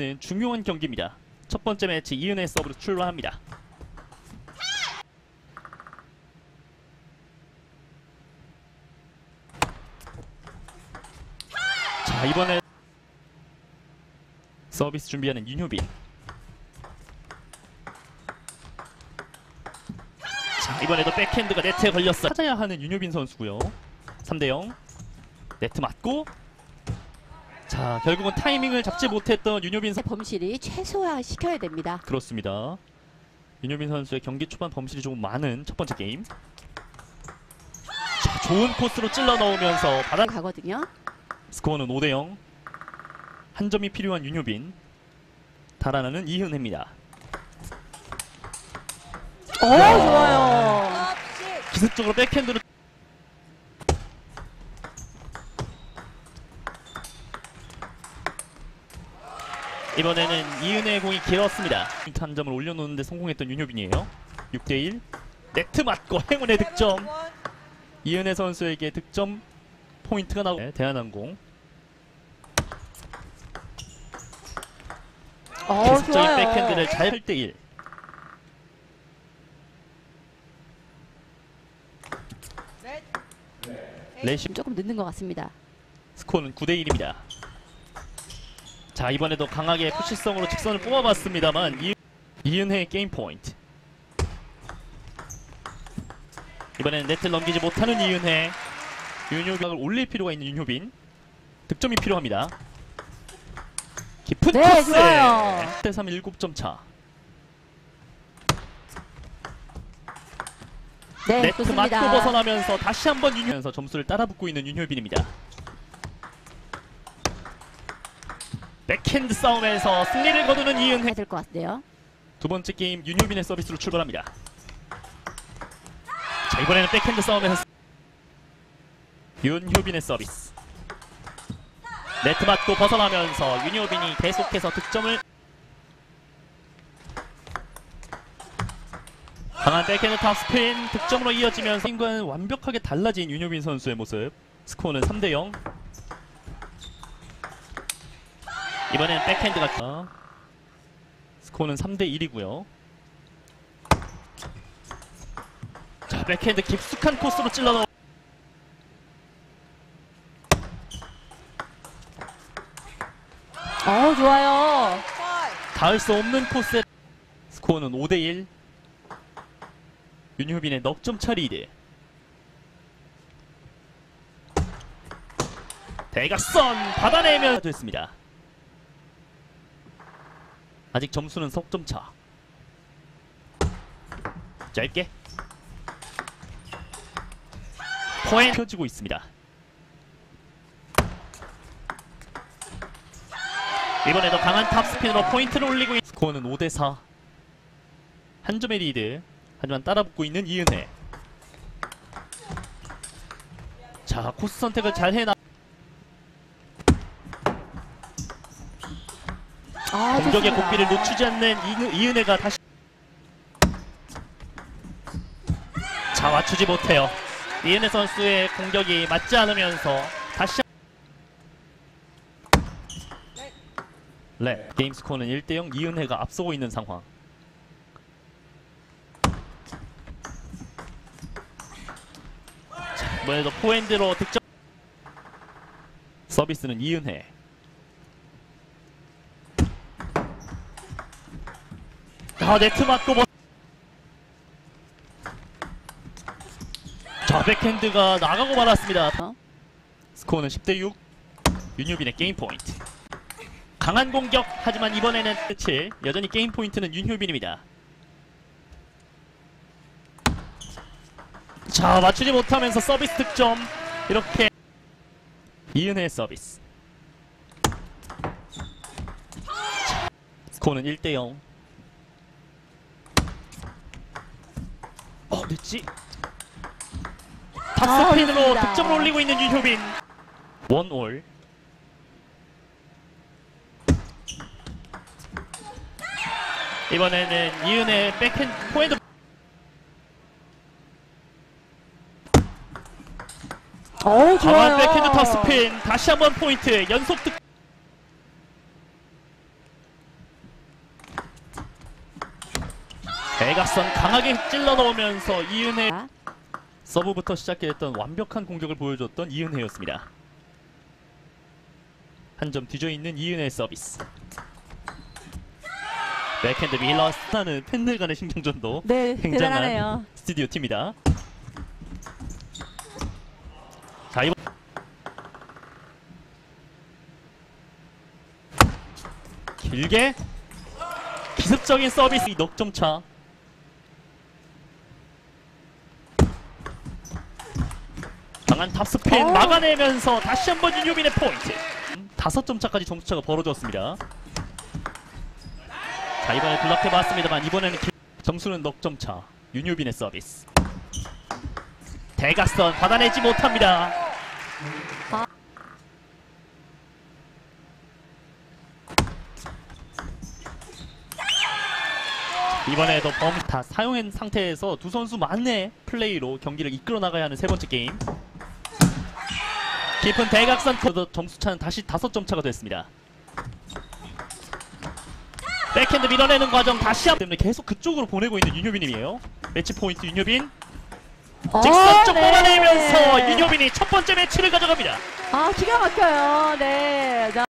중요한 경기입니다. 첫 번째 매치 이은혜 서브로 출발합니다. 자, 이번에 서비스 준비하는 윤효빈. 자, 이번에도 백핸드가 네트에 걸렸어. 찾아야 하는 윤효빈 선수고요. 3대0. 네트 맞고. 자, 결국은 타이밍을 잡지 못했던 윤효빈 선수. 범실이 최소화시켜야 됩니다. 그렇습니다. 윤효빈 선수의 경기 초반 범실이 조금 많은 첫 번째 게임. 자, 좋은 코스로 찔러 넣으면서 받아 가거든요. 스코어는 5대0. 한 점이 필요한 윤효빈. 달아나는 이은혜입니다. 좋아요. 기습적으로 백핸드로. 이번에는 이은혜의 공이 길었습니다. 한 점을 올려놓는데 성공했던 윤효빈이에요. 6대1. 네트 맞고 행운의 득점. 이은혜 선수에게 득점 포인트가 나오고. 네, 대한항공. 계속적인 좋아요. 백핸드를 잘 8대1. 레시 조금 늦는 것 같습니다. 스코어는 9대1입니다. 자, 이번에도 강하게 푸시성으로 직선을 뽑아봤습니다만 이은혜의 게임 포인트. 이번에는 네트를 넘기지 못하는 이은혜. 윤효빈을 올릴 필요가 있는 윤효빈. 득점이 필요합니다. 깊은 코스. 좋아요. 1대3 7점 차. 네, 네트 좋습니다. 맞고 벗어나면서 다시 한번 윤효빈 점수를 따라붙고 있는 윤효빈입니다. 백핸드 싸움에서 승리를 거두는 이은혜. 될 것 같네요. 두 번째 게임 윤효빈의 서비스로 출발합니다. 자, 이번에는 백핸드 싸움에서 윤효빈의 서비스. 네트 맞고 벗어나면서 윤효빈이 계속해서 득점을. 강한 백핸드 탑스핀 득점으로 이어지면서 게임과는 완벽하게 달라진 윤효빈 선수의 모습. 스코어는 3대0. 이번엔 백핸드가. 스코어는 3대1이고요. 자, 백핸드 깊숙한 코스로 찔러 넣어. 좋아요. 닿을 수 없는 코스. 스코어는 5대1. 윤효빈의 넉점 차 리드. 대각선 받아내면 됐습니다. 아직 점수는 석점 차. 짧게 포인트 펴지고 있습니다. 이번에도 강한 탑스핀으로 포인트를 올리고 스코어는 5대4. 한 점의 리드. 하지만 따라붙고 있는 이은혜. 자, 코스 선택을 잘 해나. 공격의 좋습니다. 고삐를 놓치지 않는 이은혜가 다시. 자, 맞추지 못해요. 이은혜 선수의 공격이 맞지 않으면서 다시. 네, 게임 스코어는 1대0. 이은혜가 앞서고 있는 상황. 자, 이번에도 포핸드로 득점. 서비스는 이은혜. 네트 맞고 자, 백핸드가 나가고 말았습니다. 스코어는 10대6. 윤효빈의 게임 포인트. 강한 공격. 하지만 이번에는 끝이. 여전히 게임 포인트는 윤효빈입니다. 자, 맞추지 못하면서 서비스 득점. 이렇게 이은혜의 서비스. 자, 스코어는 1대0. 늦지? 탑스핀으로 좋습니다. 득점을 올리고 있는 윤효빈. 원올. 이번에는 이은혜 백핸드 포핸드. 좋아요. 강한 백핸드 탑스핀. 다시 한번 포인트. 연속 득. 대각선 강하게 찔러 넣으면서 이은혜 서브부터 시작했던 완벽한 공격을 보여줬던 이은혜였습니다. 한 점 뒤져 있는 이은혜의 서비스. 백핸드 밀러스타는 팬들 간의 신경전도 네, 굉장한 대단하네요. 스튜디오 팀이다. 자, 이번 길게 기습적인 서비스 넉점 차. 강한 탑스핀 막아내면서 다시 한번 윤효빈의 포인트. 5점 차까지 점수차가 벌어졌습니다. 자, 이번에 블락해봤습니다만 이번에는 점수는 넉점 차. 윤효빈의 서비스. 대각선 받아내지 못합니다. 이번에도 다 사용한 상태에서 두 선수 만의 플레이로 경기를 이끌어 나가야 하는 세 번째 게임. 깊은 대각선 점수차는 다시 5점 차가 됐습니다. 백핸드 밀어내는 과정 다시 한번 때문에 계속 그쪽으로 보내고 있는 윤효빈님이에요. 매치 포인트 윤효빈. 직선적 뽑아내면서 네. 윤효빈이 첫 번째 매치를 가져갑니다. 아, 기가 막혀요. 네. 자.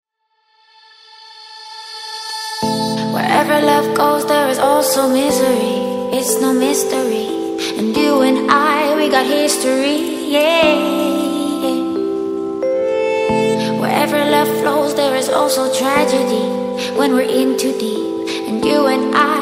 Wherever love goes, there is also misery. It's no mystery. And you and I, we got history. Yeah. Wherever love flows, there is also tragedy. When we're in too deep. And you and I,